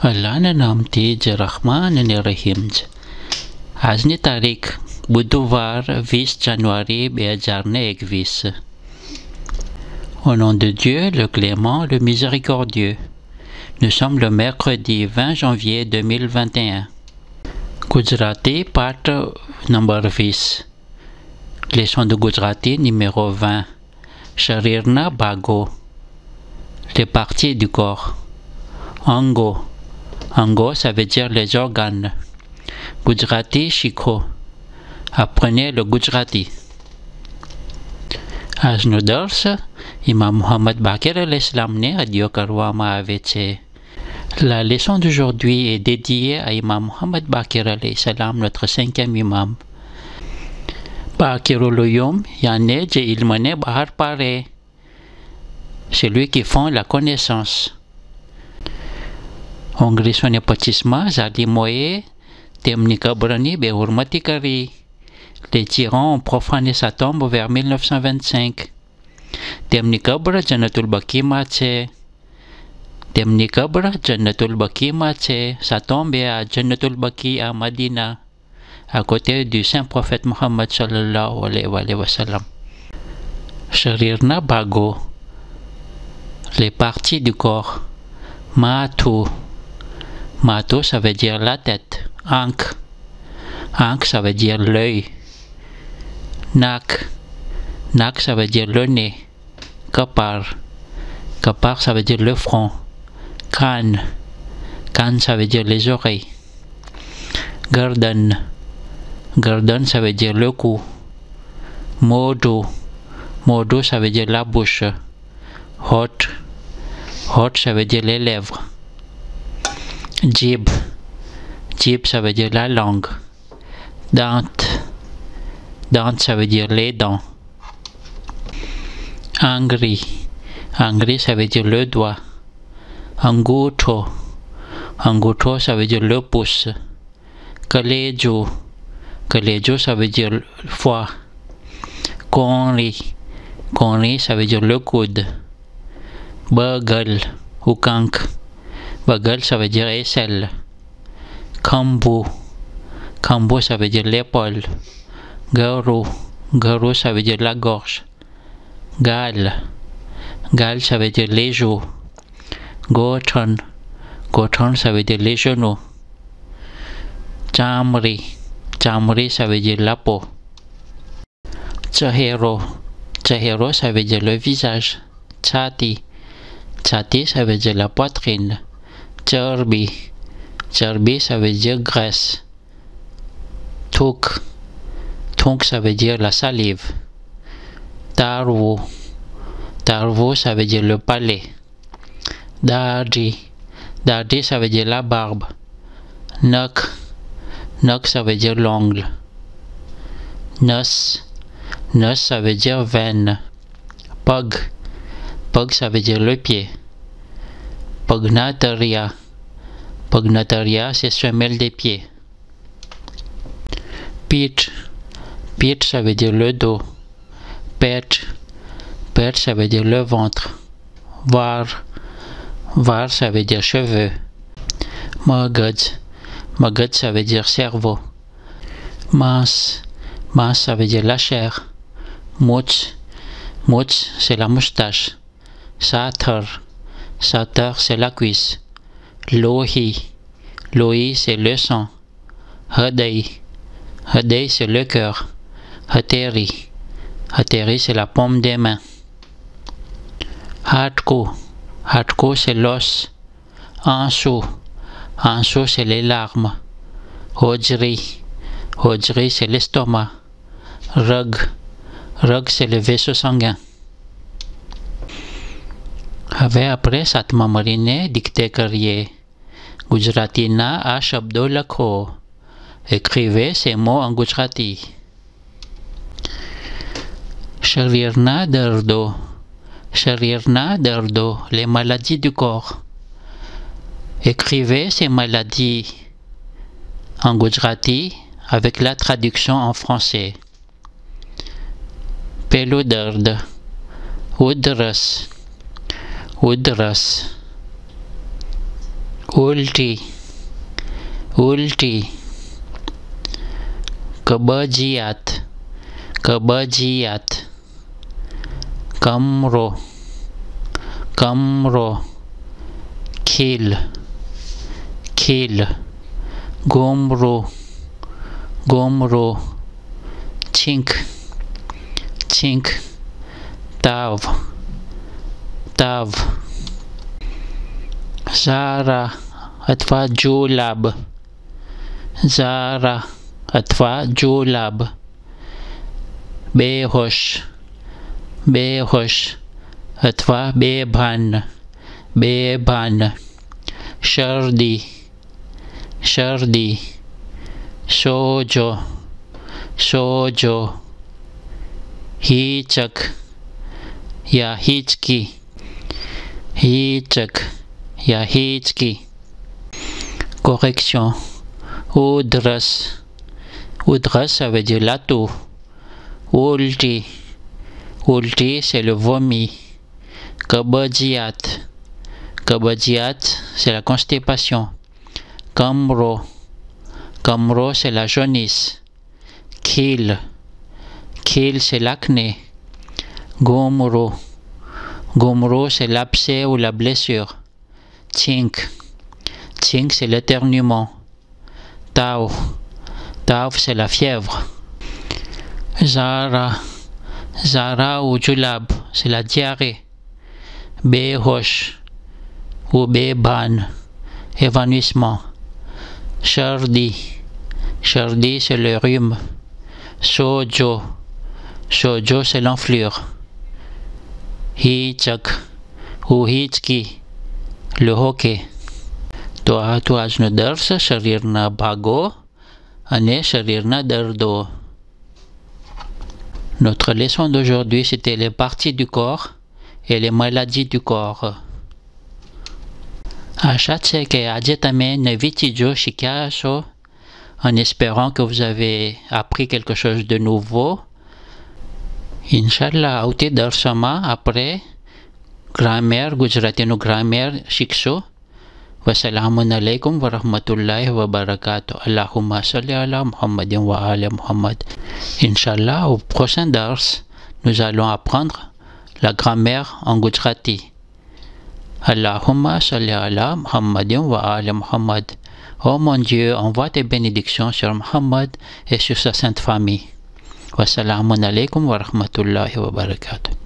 Allah na namti ज रहमान ने रहीम ज આજની તારીખ બુધવાર 20 જાન્યુઆરી 2021. Au nom de Dieu, le clément, le miséricordieux. Nous sommes le mercredi 20 janvier 2021. Gujarati, part number 20. Leçon de Gujarati numéro 20. Sharirna Bago. Les parties du corps. Ango. Ango, ça veut dire les organes. Gujarati Shikho. Apprenez le Gujarati. આજનો દર્શ ઇમામ Muhammad Baqir al-Islamને અદિયો કરવામાં આવે છે. La leçon d'aujourd'hui est dédiée à Imam Muhammad Baqir al-Islam, notre cinquième imam. Baqirul Uyum, yani je ilmane bahar pare. C'est lui qui font la connaissance. Ongrisone patisma zali moye temni kabrani behurmati kari. Les tyrans ont profané sa tombe vers 1925. Temni kabra Jannatul Baqi Mache. Temni kabra Jannatul Baqi Mache. Sa tombe est à Jannatul Baqi à Madina, à côté du saint prophète Muhammad sallallahu alayhi wa sallam. Sharirna Bago. Les parties du corps. Matu. Matu, ça veut dire la tête. Ankh. Ankh, ça veut dire l'œil. Nak. Nak, ça veut dire le nez. Kapar. Kapar, ça veut dire le front. Kan. Kan, ça veut dire les oreilles. Garden. Garden, ça veut dire le cou. Modu. Modu, ça veut dire la bouche. Hot. Hot, ça veut dire les lèvres. Jib. Jib, ça veut dire la langue. Dante. Dante, ça veut dire les dents. Angri. Angri, ça veut dire le doigt. Anguto. Anguto, ça veut dire le pouce. Kalejo. Kalejo, ça veut dire le foie. Konri. Konri, ça veut dire le coude. Bagal ou kank. Bagal, ça veut dire aisselle. Kambu. Kambu, ça veut dire l'épaule. Garu. Garu, ça veut dire la gorge. Gal. Gal, ça veut dire les joues. Gotron. Gotron, ça veut dire les genoux. Chamri. Chamri, ça veut dire la peau. Chahero. Chahero, ça veut dire le visage. Chati. Chati, ça veut dire la poitrine. Charbi. Charbi, ça veut dire graisse. Tuk. Tuk, ça veut dire la salive. Tarvu. Tarvu, ça veut dire le palais. Dardi. Dardi, ça veut dire la barbe. Nak. Nak, ça veut dire l'ongle. Nos. Nos, ça veut dire veine. Pug. Pug, ça veut dire le pied. Pognataria. Pognataria, c'est semelle des pieds. Pit. Pit, ça veut dire le dos. Pet. Pet, ça veut dire le ventre. Var. Var, ça veut dire cheveux. Magad. Magad, ça veut dire cerveau. Mas. Mas, ça veut dire la chair. Mouch. Mouch, c'est la moustache. Satar. Satar, c'est la cuisse. Lohi. Lohi, c'est le sang. Hadei. Hadei, c'est le cœur. Hateri. Hateri, c'est la paume des mains. Hatko. Hatko, c'est l'os. Ansu. Ansu, c'est les larmes. Hojri. Hojri, c'est l'estomac. Rug. Rug, c'est le vaisseau sanguin. હવે આપણે સાતમા મળીને dictée કરીએ. ગુજરાતીના આ શબ્દો લખો. Écrivez ces mots en Gujarati. Sharirna dardo. Sharirna dardo. Les maladies du corps. Écrivez ces maladies en Gujarati avec la traduction en français. Pelu dard. Udras. Udras. ulti, ulti. Kebajiat, kebajiat. Kamro, kamro. Kill, kill. Gomro, gomro. Chink, chink. Tav, tav. Zara अथवा जुलाब, ज़ारा अथवा जुलाब. बेहोश, बेहोश अथवा बेभान, बेभान. शर्दी, शर्दी. सोजो, सोजो. हीचक या हिचकी, हिचक या हिचकी. Correction. Oudras. Oudras, ça veut dire la toux. Ulti. Ulti, c'est le vomi. Kabadjiat. Kabadjiat, c'est la constipation. Kamro. Kamro, c'est la jaunisse. Kil. Kil, c'est l'acné. Gomro. Gomro, c'est l'abcès ou la blessure. Tink. Tink, c'est l'éternuement. Tau. Tau, c'est la fièvre. Zara. Zara ou julab, c'est la diarrhée. Behosh ou beban, évanouissement. Shardi. Shardi, c'est le rhume. Sojo. Sojo, c'est l'enflure. Hichak ou hitki, le hockey. तो આજનો દર્શ શરીરના ભાગો અને શરીરના દર્દો. Notre leçon d'aujourd'hui, c'était les parties du corps et les maladies du corps. આશા છે કે આજે તમે નવી ચીજો શીખ્યા હશો, en espérant que vous avez appris quelque chose de nouveau. Inch'Allah, આવતી દર્શમાં આપણે ગ્રામર, ગુજરાતીનું ગ્રામર શીખશું. Wassalamun alaikum wa rahmatullahi wa barakatuh. Allahumma salli ala Muhammadin wa ala Muhammad. Inch'Allah, au prochain dars, nous allons apprendre la grammaire en Gujarati. Allahumma salli ala Muhammadin wa ala Muhammad. Oh mon Dieu, envoie tes bénédictions sur Muhammad et sur sa sainte famille. Wassalamun alaikum wa rahmatullahi wa barakatuh.